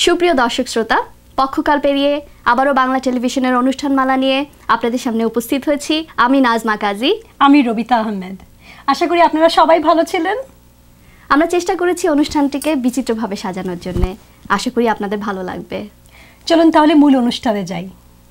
সুপ্রিয় দর্শক শ্রোতা, পক্ষকাল পেরিয়ে আবারও বাংলা টেলিভিশনের অনুষ্ঠানমালা নিয়ে আপনাদের সামনে উপস্থিত হয়েছি। আমি নাজমা কাজী, আমি রবিতা আহমেদ। আশা করি আপনারা সবাই ভালো ছিলেন। আমরা চেষ্টা করেছি অনুষ্ঠানটিকে বিচিত্রভাবে সাজানোর জন্য। আশা করি আপনাদের ভালো লাগবে। চলুন তাহলে মূল অনুষ্ঠানে যাই।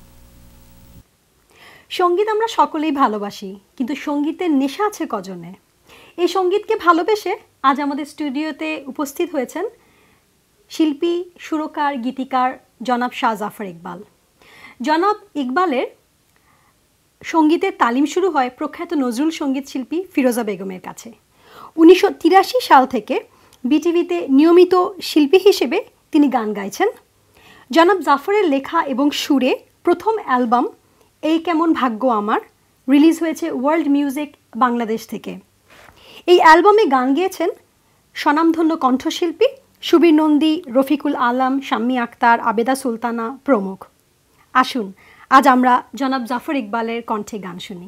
সঙ্গীত আমরা সকলেই ভালোবাসি, কিন্তু সঙ্গীতের নেশা আছে কজনে? এই সঙ্গীতকে ভালোবেসে আজ আমাদের স্টুডিওতে উপস্থিত হয়েছেন শিল্পী, সুরকার, গীতিকার জনাব শাহ জাফর ইকবাল। জনাব ইকবালের সঙ্গীতের তালিম শুরু হয় প্রখ্যাত নজরুল সঙ্গীত শিল্পী ফিরোজা বেগমের কাছে। 1983 সাল থেকে বিটিভিতে নিয়মিত শিল্পী হিসেবে তিনি গান গাইছেন। জনাব জাফরের লেখা এবং সুরে প্রথম অ্যালবাম এই কেমন ভাগ্য আমার রিলিজ হয়েছে ওয়ার্ল্ড মিউজিক বাংলাদেশ থেকে। এই অ্যালবামে গান গেয়েছেন স্বনামধন্য কণ্ঠশিল্পী সুবীর নন্দী, রফিকুল আলম, শাম্মী আক্তার, আবেদা সুলতানা প্রমুখ। আসুন আজ আমরা জনাব জাফর ইকবালের কণ্ঠে গান শুনি।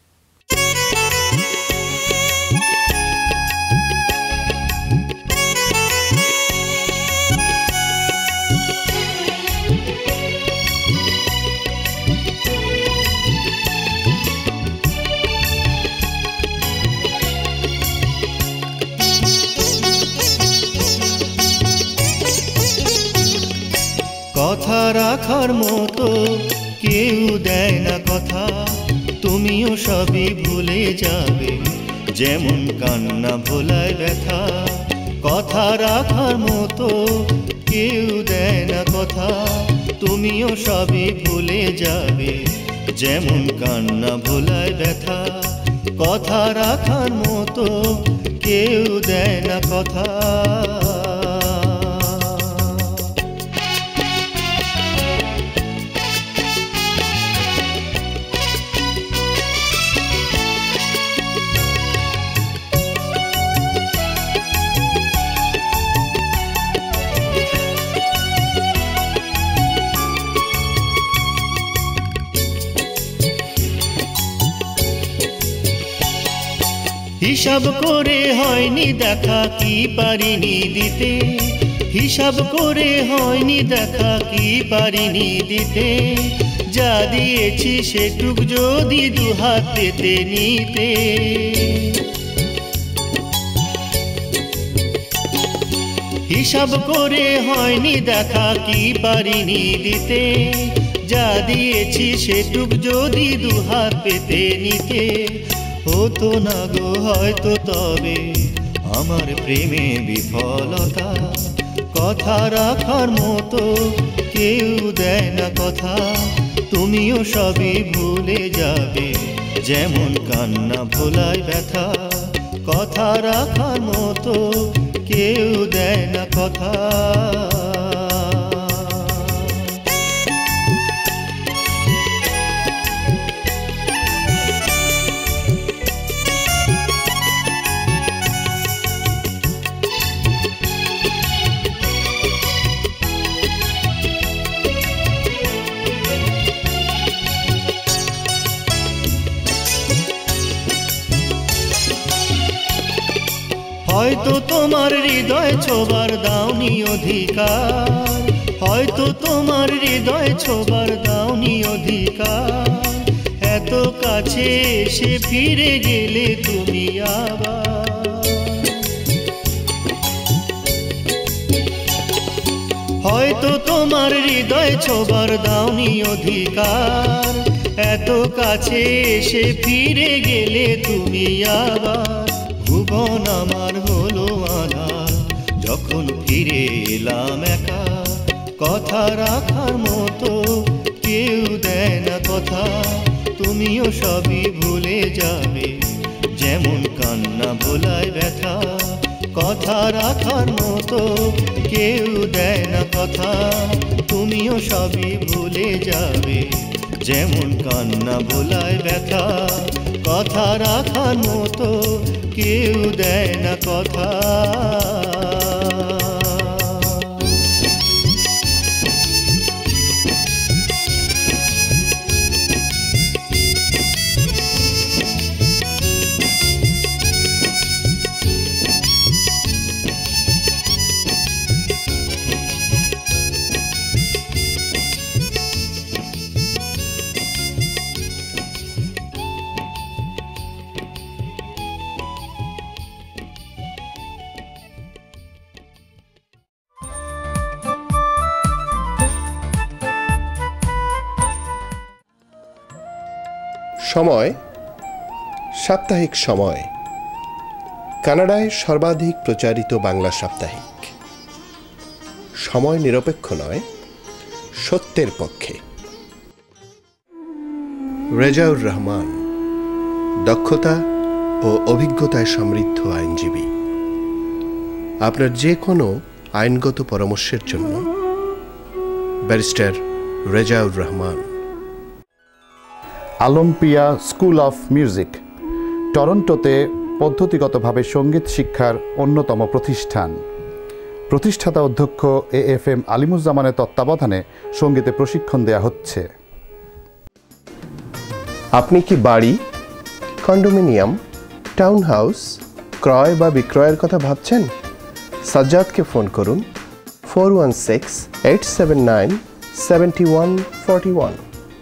কথা রাখার মতো কেউ দেয় না কথা, তুমিও সবই ভুলে যাবে যেমন কান্না ভোলায় ব্যথা। কথা রাখার মতো কেউ দেয় না কথা, তুমিও সবই ভুলে যাবে যেমন কান্না ভোলায় ব্যথা। কথা রাখার মতো কেউ দেয় না কথা। হিসাব করে হয়নি দেখা কি পারিনি দিতে, হিসাব করে হয়নি দেখা কি পারিনি দিতে। যা দিয়েছি সেটুক যদি দুহাত পেতে নিতে। হিসাব করে হয়নি দেখা কি পারিনি দিতে। যা দিয়েছি সেটুক যদি দুহাত পেতে নিতে। হতো না গো হয়তো তবে আমার প্রেমে বিফলতা। কথা রাখার মতো কেউ দেয় না কথা, তুমিও সবই ভুলে যাবে যেমন কান্না ভোলায় ব্যথা। কথা রাখার মতো কেউ দেয় না কথা। হয়তো তোমার হৃদয় ছোবার দাওনি অধিকার, হয়তো তোমার হৃদয় ছোবার দাওনি অধিকার। এত কাছে এসে ফিরে গেলে তুমি আবার। হয়তো তোমার হৃদয় ছোবার দাওনি অধিকার। এত কাছে এসে ফিরে গেলে তুমি আবার। ভুবন আমার হলো আধার যখন ফিরে এলাম একা। কথা রাখার মতো কেউ দেয় না কথা, তুমিও সবই ভুলে যাবে যেমন কান্না ভোলায় ব্যথা। কথা রাখার মতো কেউ দেয় না কথা, তুমিও সবই ভুলে যাবে যেমন কান্না ভোলায় ব্যথা। কথা রাখার মতো কেউ দেয় না কথা। সময় সাপ্তাহিক সময় কানাডায় সর্বাধিক প্রচারিত বাংলা সাপ্তাহিক। সময় নিরপেক্ষ নয়, সত্যের পক্ষে। রেজাউর রহমান, দক্ষতা ও অভিজ্ঞতায় সমৃদ্ধ আইনজীবী। আপনার যে কোনো আইনগত পরামর্শের জন্য barrister Rezaur Rahman. Olympia school of music টরন্টোতে পদ্ধতিগতভাবে সঙ্গীত শিক্ষার অন্যতম প্রতিষ্ঠান। প্রতিষ্ঠাতা অধ্যক্ষ AFM আলিমুজ্জামানের তত্ত্বাবধানে সঙ্গীতে প্রশিক্ষণ দেয়া হচ্ছে। আপনি কি বাড়ি, কন্ডোমিনিয়াম, টাউন হাউস ক্রয় বা বিক্রয়ের কথা ভাবছেন? সাজ্জাদকে ফোন করুন 416-879-7141।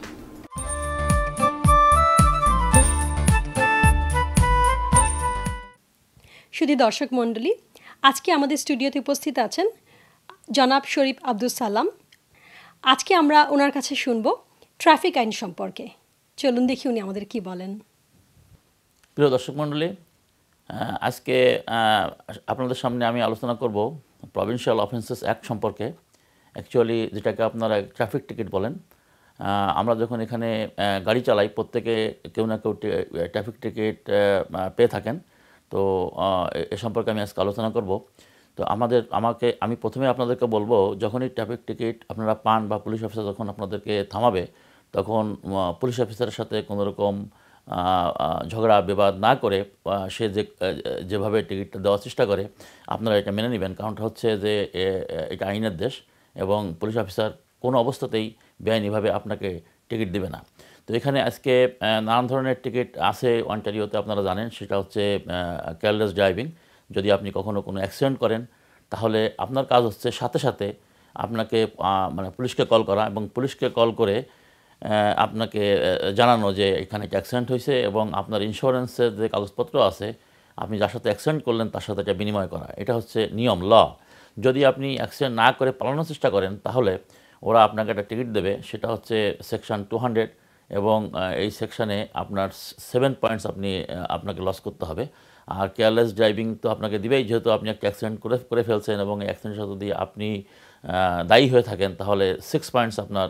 শুধু দর্শক মণ্ডলী, আজকে আমাদের স্টুডিওতে উপস্থিত আছেন জনাব শরীফ আব্দুল সালাম। আজকে আমরা ওনার কাছে শুনব ট্রাফিক আইন সম্পর্কে। চলুন দেখি উনি আমাদের কি বলেন। প্রিয় দর্শক মণ্ডলী, আজকে আপনাদের সামনে আমি আলোচনা করব প্রভিন্সিয়াল অফেন্সেস অ্যাক্ট সম্পর্কে। অ্যাকচুয়ালি যেটাকে আপনারা ট্রাফিক টিকিট বলেন। আমরা যখন এখানে গাড়ি চালাই, প্রত্যেকে কেউ না কেউ ট্রাফিক টিকিট পেয়ে থাকেন। তো এ সম্পর্কে আমি আজকে আলোচনা করব। তো আমি প্রথমে আপনাদেরকে বলবো, যখনই ট্রাফিক টিকিট আপনারা পান বা পুলিশ অফিসার যখন আপনাদেরকে থামাবে, তখন পুলিশ অফিসারের সাথে কোনো রকম ঝগড়া বিবাদ না করে সে যেভাবে টিকিটটা দেওয়ার চেষ্টা করে আপনারা এটা মেনে নেবেন। কারণটা হচ্ছে যে এটা আইনের দেশ এবং পুলিশ অফিসার কোনো অবস্থাতেই বেআইনিভাবে আপনাকে টিকিট দেবে না। তো এখানে আজকে নানান ধরনের টিকিট আছে অন্টারিওতে, আপনারা জানেন। সেটা হচ্ছে কেয়ারলেস ড্রাইভিং। যদি আপনি কখনো কোনো অ্যাক্সিডেন্ট করেন, তাহলে আপনার কাজ হচ্ছে সাথে সাথে আপনাকে পুলিশকে কল করা এবং পুলিশকে কল করে আপনাকে জানানো যে এখানে একটা অ্যাক্সিডেন্ট হয়েছে এবং আপনার ইন্স্যুরেন্সের যে কাগজপত্র আছে, আপনি যার সাথে অ্যাক্সিডেন্ট করলেন তার সাথে এটা বিনিময় করা। এটা হচ্ছে নিয়ম, ল। যদি আপনি অ্যাক্সিডেন্ট না করে পালানোর চেষ্টা করেন, তাহলে ওরা আপনাকে একটা টিকিট দেবে। সেটা হচ্ছে সেকশন 200 এবং এই সেকশানে আপনার 7 পয়েন্টস আপনাকে লস করতে হবে। আর কেয়ারলেস ড্রাইভিং তো আপনাকে দিবেই, যেহেতু আপনি একটা অ্যাক্সিডেন্ট করে ফেলছেন এবং এই অ্যাক্সিডেন্টের সাথে যদি আপনি দায়ী হয়ে থাকেন, তাহলে 6 পয়েন্টস আপনার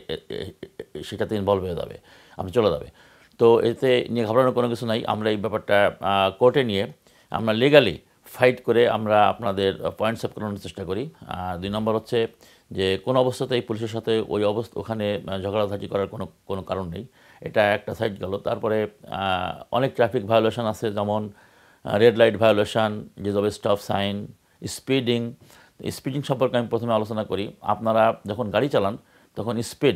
সেটাতে ইনভলভ হয়ে যাবে, আপনি চলে যাবে। তো এতে নিয়ে ঘাবড়ানোর কোনো কিছু নাই। আমরা এই ব্যাপারটা কোর্টে নিয়ে আমরা লিগালি ফাইট করে আমরা আপনাদের পয়েন্ট সেভ করানোর চেষ্টা করি। আর 2 নম্বর হচ্ছে যে কোনো অবস্থাতেই পুলিশের সাথে ওখানে ঝগড়াঝাটি করার কোনো কারণ নেই। এটা একটা সাইড গেল। তারপরে অনেক ট্রাফিক ভায়োলেশন আছে, যেমন red light violation, disobey stop sign, speeding. Speeding সম্পর্কে আমি প্রথমে আলোচনা করি। আপনারা যখন গাড়ি চালান তখন স্পিড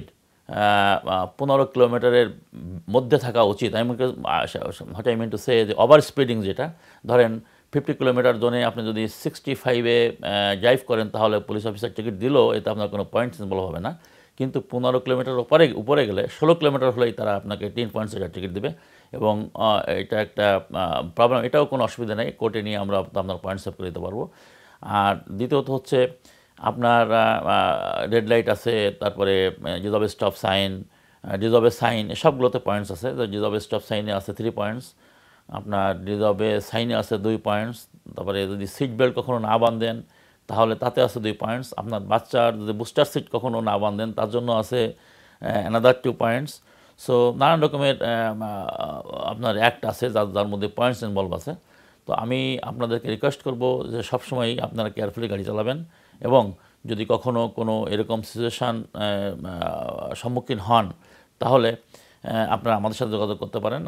15 কিলোমিটারের মধ্যে থাকা উচিত। What I mean to say যে ওভার স্পিডিং, যেটা ধরেন 50 কিলোমিটার জোনে আপনি যদি 65-এ ড্রাইভ করেন, তাহলে পুলিশ অফিসার টিকিট দিলেও এতে আপনার কোনো পয়েন্ট সিম্বল হবে না। কিন্তু 15 কিলোমিটার উপরে গেলে 16 কিলোমিটার হলেই তারা আপনাকে 10 পয়েন্টস টিকিট দেবে এবং এটা একটা প্রবলেম। এটাও কোনো অসুবিধা নেই, কোর্টে নিয়ে আমরা আপনার পয়েন্ট সেভ করে দিতে পারবো। আর দ্বিতীয়ত হচ্ছে আপনার রেড লাইট আছে, তারপরে disobey stop sign, disobey sign, সবগুলোতে পয়েন্টস আছে। ডিজ অফ স্টপ সাইনে আছে 3 পয়েন্টস, আপনার ডিজ অফ সাইনে আছে 2 পয়েন্টস। তারপরে যদি সিট বেল্ট কখনো না বাঁধেন, তাহলে তাতে আছে 2 পয়েন্টস। আপনার বাচ্চার যদি বুস্টার সিট কখনো না বাঁধেন, তার জন্য আছে অ্যানাদার 2 পয়েন্টস। সো নানান রকমের আপনার অ্যাক্ট আছে যার মধ্যে পয়েন্টস ইনভলভ আছে। তো আমি আপনাদেরকে রিকোয়েস্ট করব যে সবসময়ই আপনারা কেয়ারফুলি গাড়ি চালাবেন এবং যদি কখনো কোনো এরকম সিচুয়েশান সম্মুখীন হন, তাহলে আপনারা আমাদের সাথে যোগাযোগ করতে পারেন।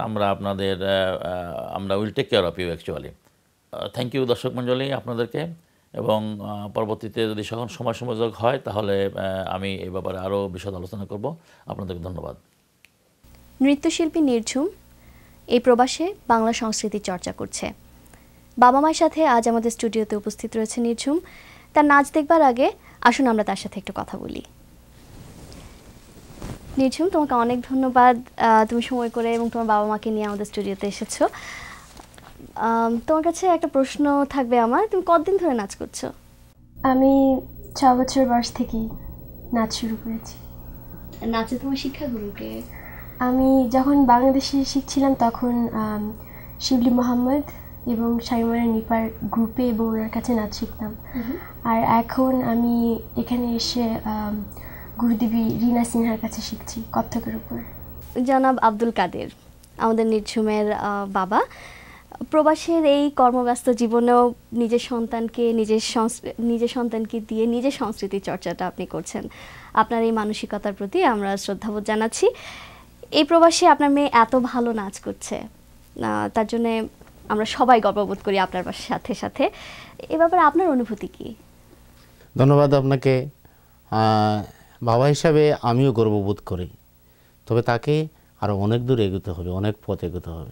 আমরা will take care of you actually. Thank you দর্শক মণ্ডলী আপনাদেরকে, এবং পরবর্তীতে যদি সময় সুযোগ হয় তাহলে আমি এই ব্যাপারে আরও বিশদ আলোচনা করব। আপনাদেরকে ধন্যবাদ। নৃত্যশিল্পী নির্ঝুম এই প্রবাসে বাংলা সংস্কৃতির চর্চা করছে। বাবা মায়ের সাথে আজ আমাদের স্টুডিওতে উপস্থিত রয়েছে নির্ঝুম। তার নাচ দেখবার আগে আসুন আমরা তার সাথে একটু কথা বলি। নির্ঝুম, তোমাকে অনেক ধন্যবাদ, তুমি সময় করে এবং তোমার বাবা মাকে নিয়ে আমাদের স্টুডিওতে এসেছো। তোমার কাছে একটা প্রশ্ন থাকবে আমার, তুমি কতদিন ধরে নাচ করছো? আমি 6 বছর বয়স থেকেই নাচ শুরু করেছি। নাচে তোমার শিক্ষাগুরুকে? আমি যখন বাংলাদেশে শিখছিলাম তখন শিবলি মোহাম্মদ এবং শাইমারা নিপার গ্রুপে এবং ওনার কাছে নাচ শিখতাম। আর এখন আমি এখানে এসে গুরুদেবী রিনা সিনহার কাছে শিখছি কত্থকের উপর। জনাব আব্দুল কাদের, আমাদের নির্ঝুমের বাবা, প্রবাসের এই কর্মব্যস্ত জীবনেও নিজের সন্তানকে দিয়ে নিজের সংস্কৃতি চর্চাটা আপনি করছেন। আপনার এই মানসিকতার প্রতি আমরা শ্রদ্ধাবোধ জানাচ্ছি। এই প্রবাসে আপনার মেয়ে এত ভালো নাচ করছে, তার জন্যে আমরা সবাই গর্ববোধ করি আপনার সাথে সাথে। এ ব্যাপারে আপনার অনুভূতি কি? ধন্যবাদ আপনাকে। বাবা হিসাবে আমিও গর্ববোধ করি, তবে তাকে আরও অনেক দূর এগোতে হবে, অনেক পথ এগোতে হবে।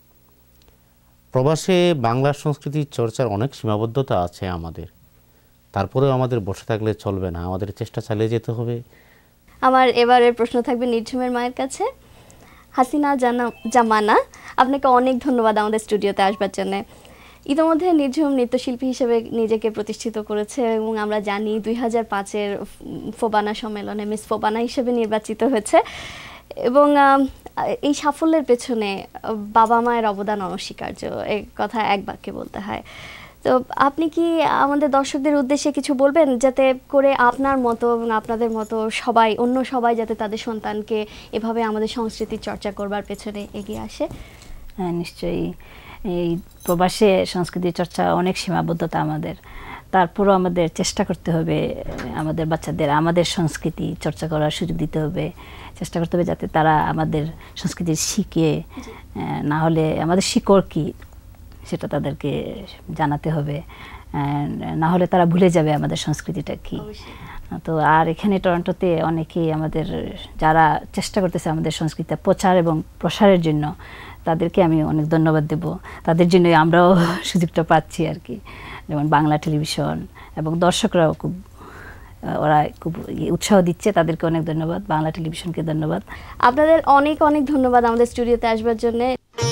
প্রবাসে বাংলা সংস্কৃতির চর্চার অনেক সীমাবদ্ধতা আছে আমাদের, তারপরেও আমাদের বসে থাকলে চলবে না, আমাদের চেষ্টা চালিয়ে যেতে হবে। আমার এবারের প্রশ্ন থাকবে নির্ঝুমের মায়ের কাছে। হাসিনা জামানা, আপনাকে অনেক ধন্যবাদ আমাদের স্টুডিওতে আসবার জন্য। ইতিমধ্যে নির্ঝুম নৃত্যশিল্পী হিসেবে নিজেকে প্রতিষ্ঠিত করেছে এবং আমরা জানি 2005-এর ফোবানা সম্মেলনে মিস ফোবানা হিসেবে নির্বাচিত হয়েছে এবং এই সাফল্যের পেছনে বাবা মায়ের অবদান অনস্বীকার্য, এই কথা এক বাক্যে বলতে হয়। তো আপনি কি আমাদের দর্শকদের উদ্দেশ্যে কিছু বলবেন, যাতে করে আপনার মতো এবং আপনাদের মতো অন্য সবাই যাতে তাদের সন্তানকে এভাবে আমাদের সংস্কৃতির চর্চা করবার পেছনে এগিয়ে আসে? হ্যাঁ, নিশ্চয়ই। এই প্রবাসে সংস্কৃতির চর্চা অনেক সীমাবদ্ধতা আমাদের, তারপরও আমাদের চেষ্টা করতে হবে আমাদের বাচ্চাদের আমাদের সংস্কৃতি চর্চা করার সুযোগ দিতে হবে, চেষ্টা করতে হবে যাতে তারা আমাদের সংস্কৃতি শিখে, না হলে আমাদের শিকড় কী সেটা তাদেরকে জানাতে হবে, না হলে তারা ভুলে যাবে আমাদের সংস্কৃতিটা কী। তো আর এখানে টরন্টোতে অনেকেই আমাদের যারা চেষ্টা করতেছে আমাদের সংস্কৃতি প্রচার এবং প্রসারের জন্য, তাদেরকে আমি অনেক ধন্যবাদ দেব। তাদের জন্যই আমরাও সুযোগটা পাচ্ছি আর কি। যেমন বাংলা টেলিভিশন এবং দর্শকরাও ওরা খুব উৎসাহ দিচ্ছে, তাদেরকে অনেক ধন্যবাদ, বাংলা টেলিভিশনকে ধন্যবাদ। আপনাদের অনেক অনেক ধন্যবাদ আমাদের স্টুডিওতে আসবার জন্য।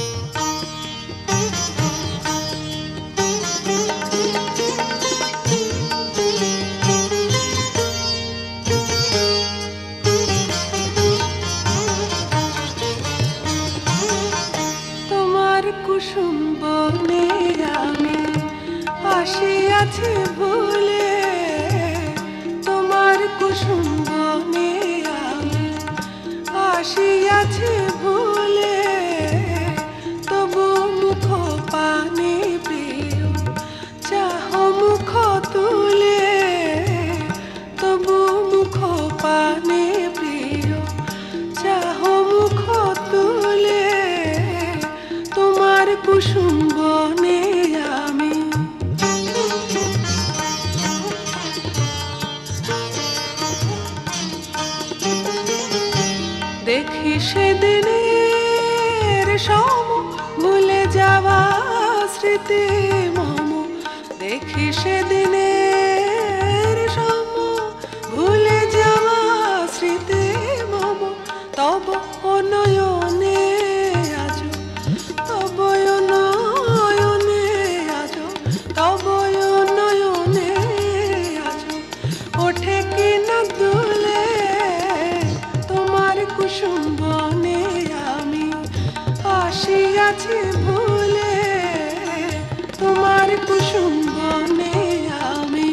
তোমার কুসুম বনে আমি আসিয়াছি ভুলে, তোমার কুসুম বনে আমি আসিয়াছি ভুলে, তবু মুখ পানে প্রিয় চাহ মুখ তুলে, তবু মুখ পানে প্রিয় চাহ মুখ তুলে, তোমার কুসুম বনে আমি। দেখি সেদিনের সম ভুলে যাওয়া স্মৃতি মম, দেখি সেদিনের সম ভুলে যাওয়া স্মৃতি মম, তব নয়নে আজ, তব নয়নে আজ, তব নয়নে আজ ওঠে কি না দুলে, তোমার কুসুম বনে আমি আসিয়াছি ভুলে, তোমার কুসুম বনে আমি।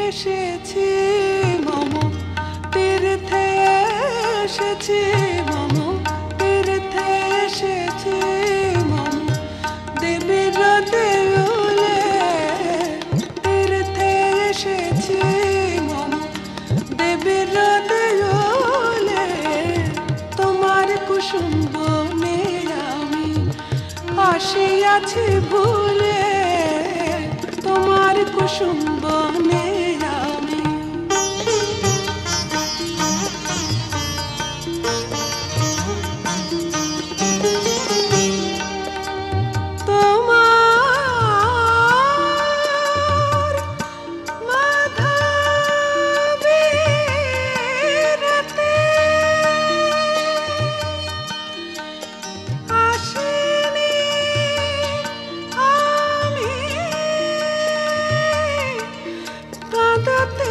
এসেছি মম তীর্থে এসেছি মম তীর্থে এসেছি মম দেবীর দেউলে তীর্থে এসেছি মম দেবীর দেউলে তোমার কুসুম বনে আমি আসিয়াছি ভুলে তোমার কুসুম বনে আমি তোমার মাধবীর রাতে আসিনি আমি কাঁদতে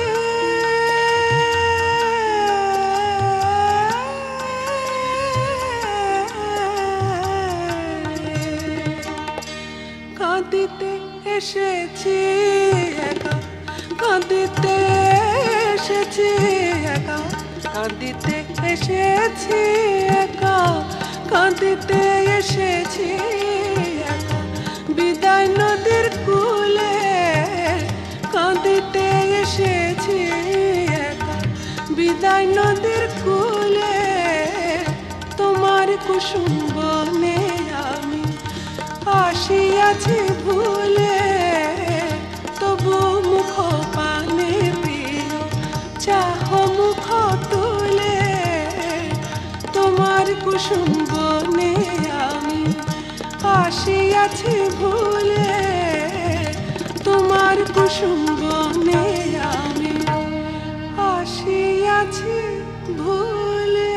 কাঁদিতে এসেছি একা কাঁদিতে এসেছি একা কাঁদিতে এসেছি একা কাঁদিতে এসেছি একা বিদায় নদীর কূলে কাঁদিতে এসেছি একা বিদায় নদীর কূলে তোমার কুসুম বনে আমি আসিয়াছি ভুলে তবু মুখ পানে প্রিয় চাহ মুখ তুলে তোমার কুসুম বনে আমি আসিয়াছি ভুলে তোমার কুসুম বনে আমি আসিয়াছি ভুলে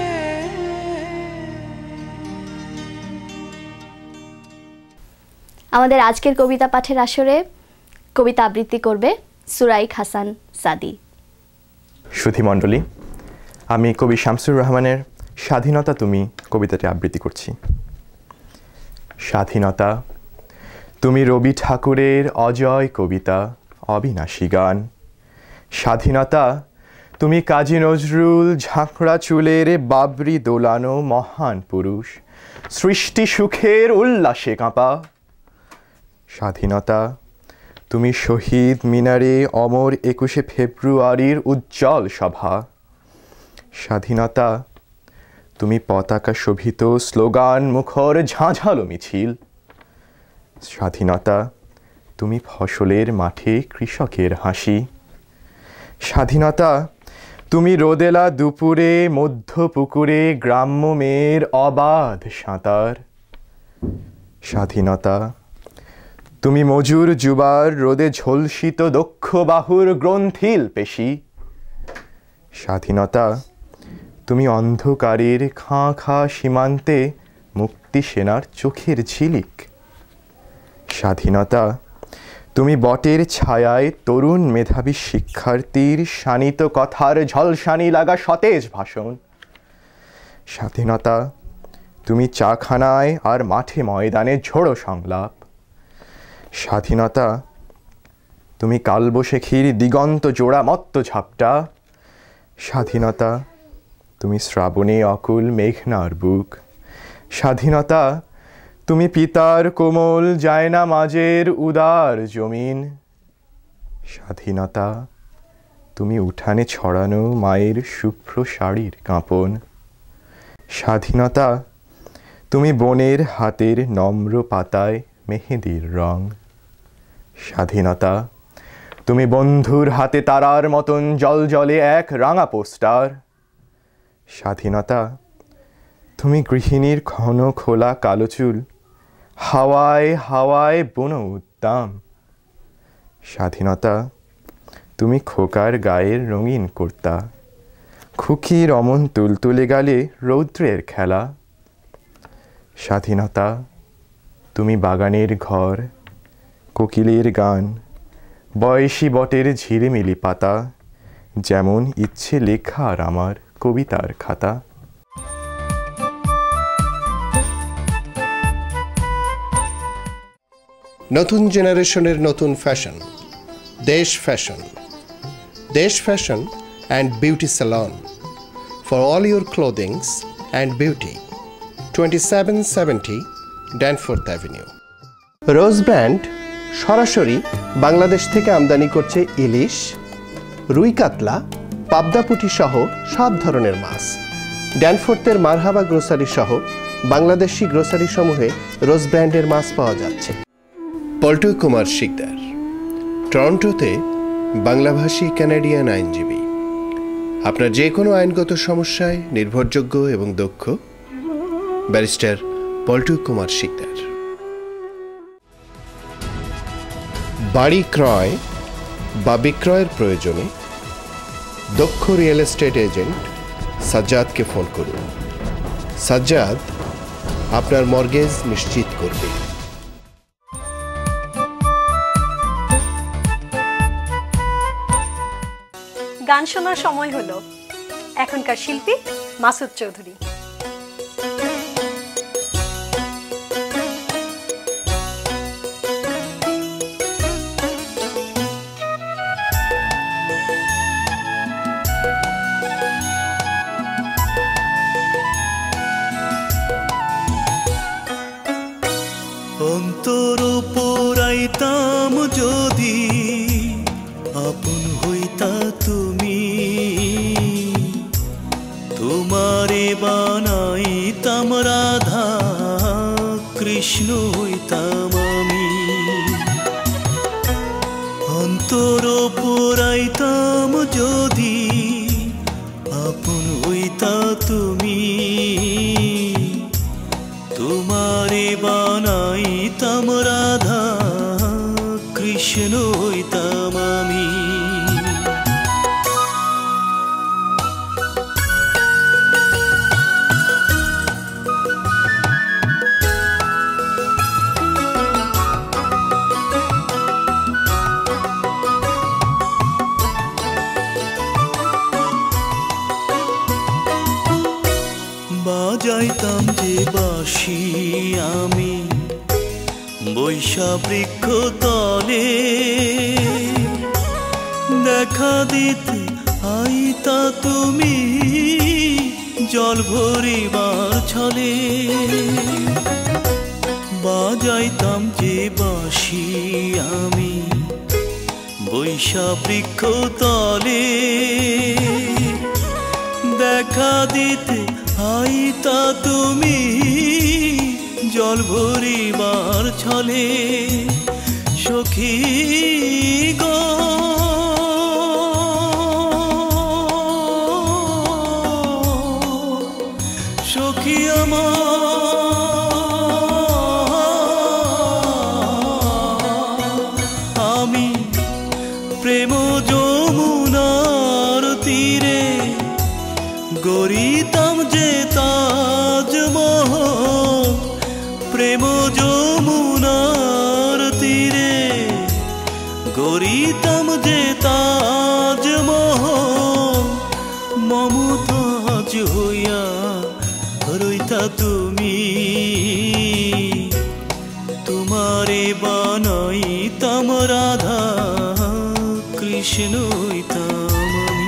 আমাদের আজকের কবিতা পাঠের আসরে কবিতা আবৃত্তি করবে সুরাইক হাসান সাদি। সুধীমণ্ডলী, আমি কবি শামসুর রহমানের স্বাধীনতা তুমি কবিতাটি আবৃত্তি করছি। স্বাধীনতা তুমি রবি ঠাকুরের অজয় কবিতা, অবিনাশী গান। স্বাধীনতা তুমি কাজী নজরুল ঝাঁকড়া চুলের বাবরি দোলানো মহান পুরুষ, সৃষ্টি সুখের উল্লাসে কাঁপা। স্বাধীনতা তুমি শহীদ মিনারে অমর 21শে ফেব্রুয়ারির উজ্জ্বল সভা। স্বাধীনতা তুমি পতাকা শোভিত স্লোগান মুখর ঝাঁঝালো মিছিল। স্বাধীনতা তুমি ফসলের মাঠে কৃষকের হাসি। স্বাধীনতা তুমি রোদেলা দুপুরে মধ্য পুকুরে গ্রাম্য মেয়ের অবাধ সাঁতার। স্বাধীনতা তুমি মজুর যুবার রোদে ঝলসিত দক্ষ বাহুর গ্রন্থিল পেশি। স্বাধীনতা তুমি অন্ধকারের খাঁ খাঁ সীমান্তে মুক্তি সেনার চোখের ঝিলিক। স্বাধীনতা তুমি বটের ছায়ায় তরুণ মেধাবী শিক্ষার্থীর শানিত কথার ঝলসানি লাগা সতেজ ভাষণ। স্বাধীনতা তুমি চাখানায় আর মাঠে ময়দানে ঝোড়ো সংলাপ। স্বাধীনতা তুমি কালবৈশাখীর দিগন্ত জোড়া মত্ত ঝাপটা। স্বাধীনতা তুমি শ্রাবণে অকুল মেঘনার বুক। স্বাধীনতা তুমি পিতার কোমল জায়না মাঝের উদার জমিন। স্বাধীনতা তুমি উঠানে ছড়ানো মায়ের শুভ্র শাড়ির কাঁপন। স্বাধীনতা তুমি বনের হাতের নম্র পাতায় মেহেদির রং। স্বাধীনতা তুমি বন্ধুর হাতে তারার মতন জলজলে এক রাঙা পোস্টার। স্বাধীনতা তুমি গৃহিণীর ঘন খোলা কালো চুল, হাওয়ায় হাওয়ায় বুনো উদ্দাম। স্বাধীনতা তুমি খোকার গায়ের রঙিন কুর্তা, খুকির অমন তুলতুলে গালে রৌদ্রের খেলা। স্বাধীনতা তুমি বাগানের ঘর, কোকিলের গান, বয়সী বটের ঝিলিমিলি পাতা, যেমন ইচ্ছে লেখা আর আমার কবিতার খাতা। নতুন জেনারেশনের নতুন fashion, Desh fashion, Desh Fashion and Beauty Salon for all your clothings and beauty. 2770 Danforth Avenue. Rose Brand সরাসরি বাংলাদেশ থেকে আমদানি করছে ইলিশ, রুই কাতলা, পাবদা পুঁটি সহ সব ধরনের মাছ। ড্যানফোর্থের মারহাবা গ্রোসারি সহ বাংলাদেশি গ্রোসারি সমূহে রোজ ব্র্যান্ডের মাছ পাওয়া যাচ্ছে। পল্টু কুমার শিকদার, টরন্টোতে বাংলাভাষী কানাডিয়ান আইনজীবী। আপনার যে কোনো আইনগত সমস্যায় নির্ভরযোগ্য এবং দক্ষ ব্যারিস্টার পল্টু কুমার শিকদার। বাড়ি ক্রয় বা বিক্রয়ের প্রয়োজনে দক্ষ রিয়েল এস্টেট এজেন্ট সাজ্জাদকে ফোন করুন। সাজ্জাদ আপনার মর্গেজ নিশ্চিত করবে। গান শোনার সময় হলো। এখনকার শিল্পী মাসুদ চৌধুরী। অন্তর পোড়াইতাম যদি আপন হইতা তুমি, তোমারে বানাইতাম রাধা কৃষ্ণ হইতাম আমি। অন্তর পোড়াইতাম যদি আপন হইতা তুমি, তোমারে বানাইতাম রাধা কৃষ্ণ হইতাম আমি। বাজাইতাম যে বাঁশি আমি বৈশা বৃক্ষ তলে, দেখা দিতে আইতা তুমি জল ভরিবার ছলে। বাজাইতাম যে বাঁশি আমি বৈশা বৃক্ষ তলে, দেখা দিতে আইতা তুমি জল ভরিবার ছলে। সখী গো সখী আমি প্রেম যমুনার তীরে গড়িতাম যে তাজমহল। প্রেম যমুনার তীরে গড়িতাম যে তাজমহল। মমতাজ হইয়া রইতা তুমি, তোমারে বানাইতাম রাধা কৃষ্ণ হইতাম আমি।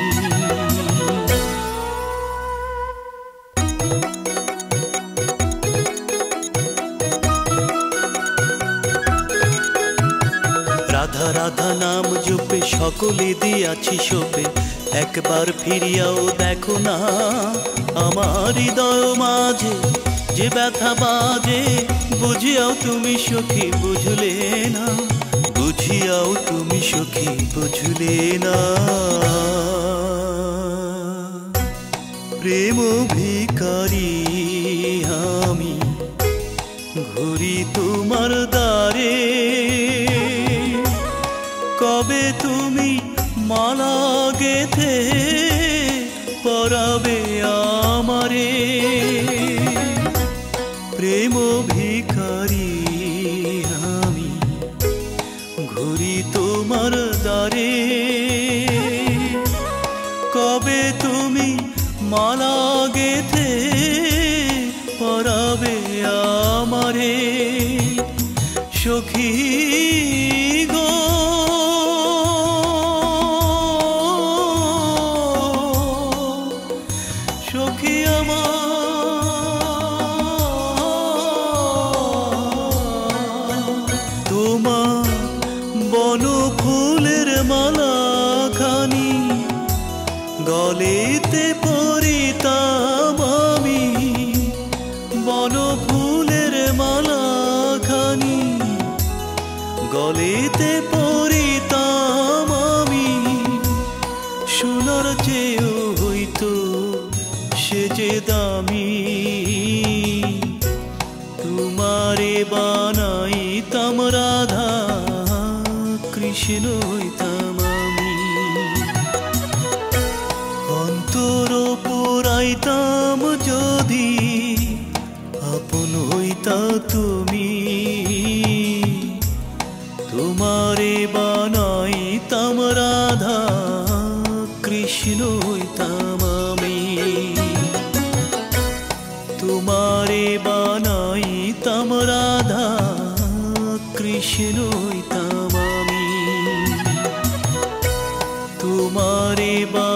রাধা রাধা নাম জপে সকলে দিয়াছি সোপে, একবার ফিরিয়াও দেখো না আমার হৃদয় মাঝে যে ব্যথা বাজে। বুঝিয়াও তুমি সখী বুঝলে না, বুঝিয়াও তুমি সখী বুঝলে না। প্রেম ভিখারি আমি ঘুরি তোমার দ্বারে, কবে তুমি মালা গেথে পরাবে আমারে। প্রেম ভিখারি আমি ঘুরি তোমার দ্বারে, কবে তুমি মালা গেথে পরাবে আমারে। সখী গো তোমার বন ফুলের মালা খানি গলেতে পরিতাম আমি, বন ফুলের মালা খানি গলেতে পরিতাম আমি। সোনার চেয়েও হইতো সে যে দামি, তোমারে বানাইতাম রাধা কৃষ্ণ হইতাম আমি। অন্তর পুরাইতাম যদি আপন হইতা তুমি, তোমারে বানাইতাম রাধা কৃষ্ণ হইতাম আমি। তোমারে বানাইতাম রাধা কৃষ্ণ হইতাম আমি। তোমারে